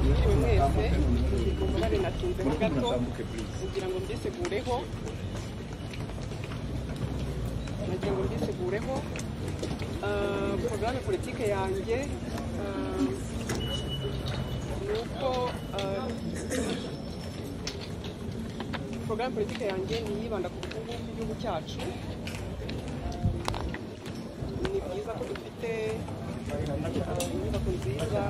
Mwiriwe mwese, mubare natinzeho gato kugira ngo mbisegureho. Porogaramu politike yanjye nuko porogaramu politike yanjye ni yibanda ku bukungu bw'igihugu cyacu. Ni byiza ko dufite inyubako nziza,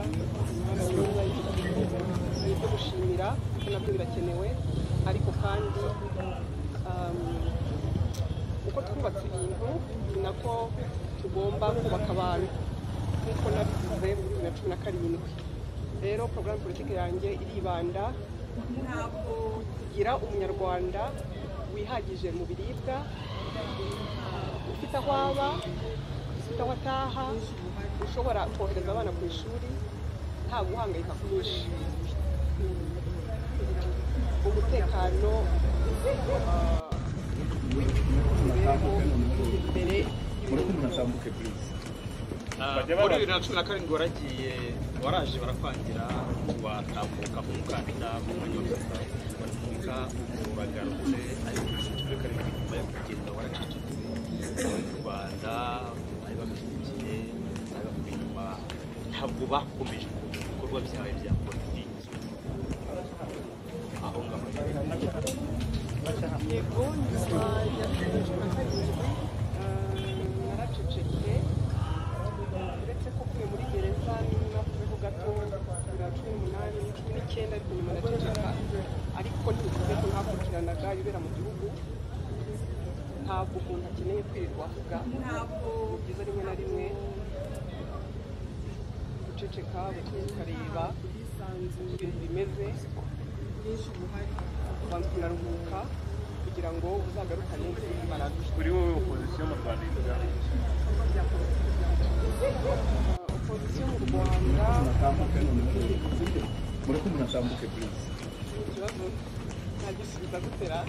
ni ibyo gushimira kuko nabyo birakenewe, ariko kandi uko twubatse ibintu ni nako tugomba kubaka abantu nk'uko nabivuze muri 2017. Rero porogaramu politike yanjye iribanda kugira umunyarwanda wihagije mu biribwa, ufite aho aba, ufite aho ataha, ushobora kohereza abana ku ishuri nta guhangayika kwinshi. Umutekano imbere muri 2017 waraje barakwangira watambuka umukandida mu mwanya wa perezida uragarutse, ariko nyuma yo kugenda waracecetse. Mu Rwanda bari bashyigikiye, bari bafite inyuma, ntabwo bakomeje ibikorwa byawe bya politiki aho ngaho. Yego, nyuma ya 2017 naracecetse, uretse ko kuye muri gereza navuyeho gato 2018, 2019, ariko nyuma ndaceceka. Ariko ntibivuze ko ntakurikiranaga ibibera mu gihugu. Ntabwo umuntu akeneye kwirirwa avuga, ni byiza rimwe na rimwe guceceka, ukareba ibintu bimeze, ubanza kunaruhuka kugira ngo uzagarukane imbaraga. Kuri wowe opozisiyo mu Rwanda ivuga opozisiyo mu Rwanda muri 2017 please. Ikibazo ntagisubiza gutera,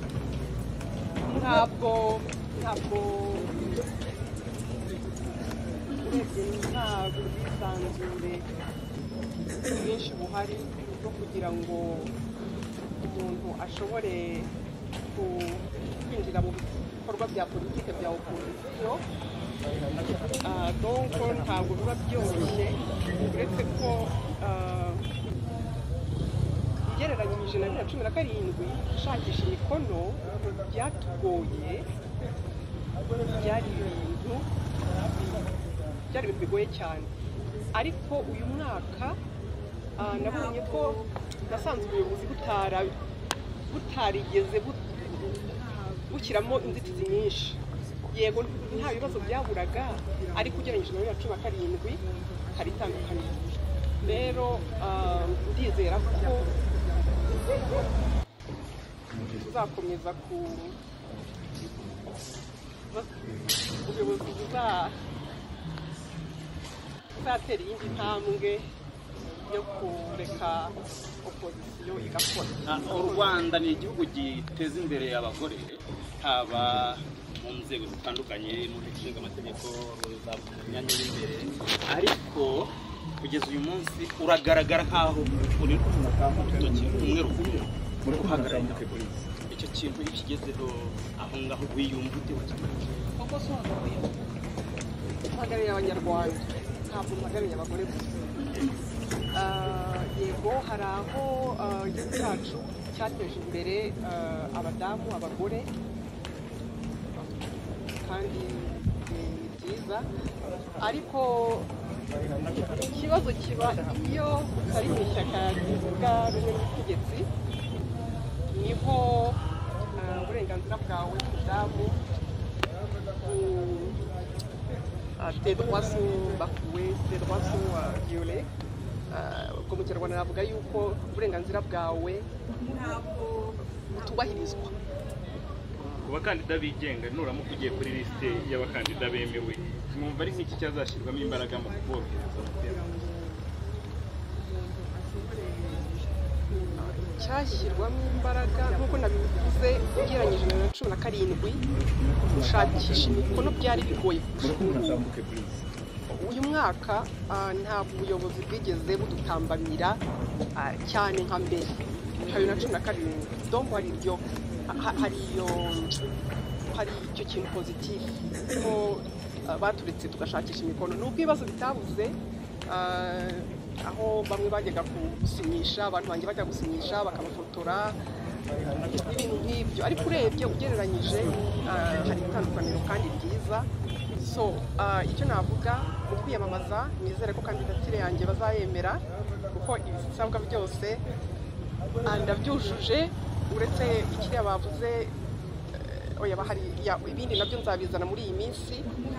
ntabwo urebye ntabwo ubwisanzure bwinshi buhari bwo kugira ngo umuntu ashobore kwinjira mu bikorwa bya politike bya opozisiyo. Donc ntabwo biba byoroshye, uretse ko ugereranyije na 2017 gushakisha imikono byatugoye, byari ibintu bigoye cyane. Ariko uyu mwaka nabonye ko nasanze ubuyobozi butarigeze bushyiramo inzitizi nyinshi. Yego nta bibazo byaburaga, ariko ugereranyije na 2017 hari itandukaniro. Rero ndizera ko tuzakomeza ubuyobozi buzatera iyindi ntambwe yo kureka opozisiyo igakora. U Rwanda ni igihugu giteza imbere abagore, haba mu nzego zitandukanye, mu nshinga amategeko, mu myanya y'imbere, ariko kugeza uyu munsi uragaragara nk'aho uri umwe rukumwe muri guhagararira icyo kintu iyo kigezeho aho ngaho wiyumva ute? Mpagarariye abanyarwanda, ntabwo mpagarariye abagore gusa. Yego hari aho igihugu cyacu cyateje imbere abadamu, abagore, kandi ni byiza, ariko ikibazo kiba iyo utari mu ishyaka rivuga rumwe n'ubutegetsi, niho uburenganzira bwawe nk'umudamu tes droits sont bafoués, tes droits sont violés. Ubwo mu Kinyarwanda navuga yuko uburenganzira bwawe butubahirizwa. Ku bakandida bigenga nuramuka ugiye kuri lisite y'abakandida bemewe, mwumva ari nk'iki cyazashyirwamo imbaraga mu kuborohereza umutekano? Cyashyirwamo imbaraga nk'uko nabivuze, ugereranyije na 2017 gushakisha imikono byari bigoye. uyu mwaka ntabwo ubuyobozi bwigeze budutambamira cyane nka mbere 2017 donc hari icyo kintu pozitifu ko baturetse tugashakisha imikono nubwo ibibazo bitabuze aho bamwe bajyaga gusinyisha abantu banjye bajya gusinyisha bakabafotora ibintu nk'ibyo ariko urebye ugereranyije hari itandukaniro kandi ryiza so icyo navuga mu kwiyamamaza nizere ko kandidatire yanjye bazayemera kuko ibisabwa byose ndabyujuje uretse ikiriya bavuze hari ibindi nabyo nzabizana muri iyi minsi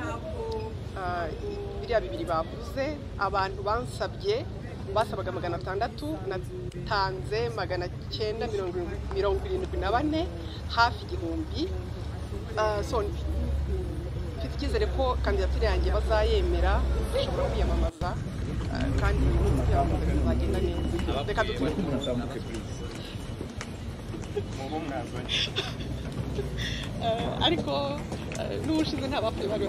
biriya bibiri bavuze abantu basabaga 600 natanze 974 hafi igihumbi so mfite icyizere ko kandidatire yanjye bazayemera bashobora kwiyamamaza kandi kwiyamamaza bizagenda neza reka dutore ariko n'ubushize nta bapfuye bari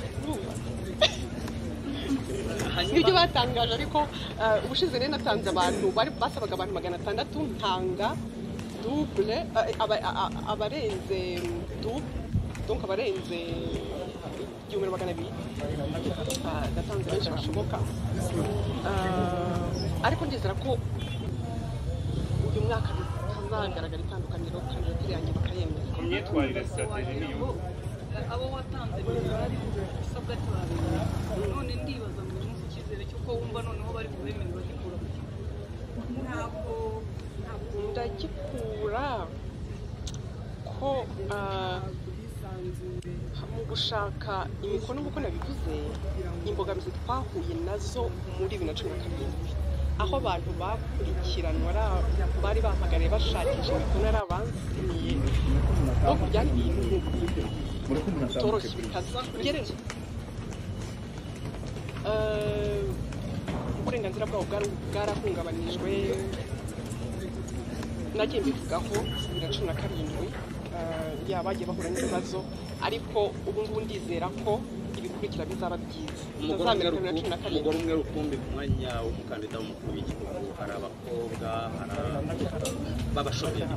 nibyo batangaje ariko ubushize rero natanze abantu basabaga abantu 600 ntanga double abarenze double donc abarenze 1200 natanze benshi bashoboka ariko ndizera ko uyu mwaka hazagaragara itandukaniro kandidatire yanjye bakayemera ku myitwarire strategy niyo abo watanze bari isabwa cyane none ndibaza ngo umunsi cyizere cyuko wumva noneho bari kubemerera gikura ntabwo ndagikura ko mu gushaka imikono nk'uko nabivuze imbogamizi twahuye nazo muri 2017 aho abantu bakurikiranwa bari bahamagariye bashakisha imikono ari abansiniye no kujyana ibintu bitoroshye bikaza ngereje uburenganzira bwabo bwarahungabanijwe nagiye mbivugaho 2017 bagiye bahura n'ibibazo ariko ubu ngubu ndizera ko ibikurikira bizaba byiza umugore umwe rukumbi ku mwanya w'umukandida w'umukuru w'igihugu hari abakobwa b'abashomeri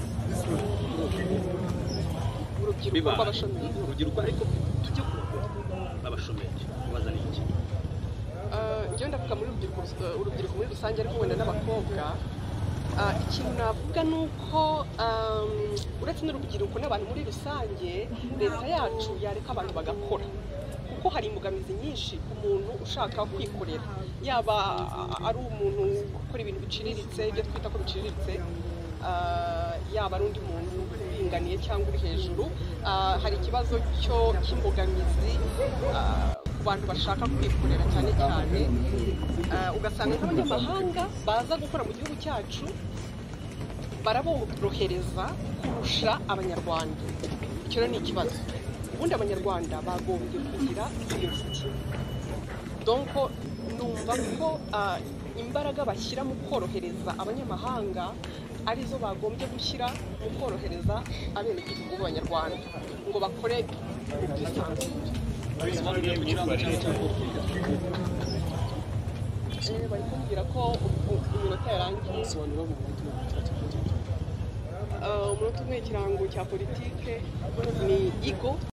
urubyiruko rw'abashomeri urubyiruko ariko tujye ku abashomeri ubaza ni iki njyewe ndavuga muri urubyiruko muri rusange ariko wenda n'abakobwa ikintu navuga ni uko uretse n'urubyiruko n'abantu muri rusange leta yacu yareka abantu bagakora kuko hari imbogamizi nyinshi ku muntu ushaka kwikorera yaba ari umuntu ukora ibintu biciriritse ibyo twita ko biciriritse yaba ari undi muntu uringaniye cyangwa uri hejuru hari ikibazo cy'imbogamizi ku bantu bashaka kwikorera cyane cyane ugasanga nk'abanyamahanga baza gukora mu gihugu cyacu baraborohereza kurusha abanyarwanda icyo ni ikibazo ubundi abanyarwanda bagombye kugira priority donc numva ko imbaraga bashyira mu korohereza abanyamahanga arizo bagombye gushyira mu korohereza abenegihugu b'abanyarwanda ngo bakore ubwisanzure bari kumbwira ko iminota yarangiye umunota umwe ikirango cya politike ni igo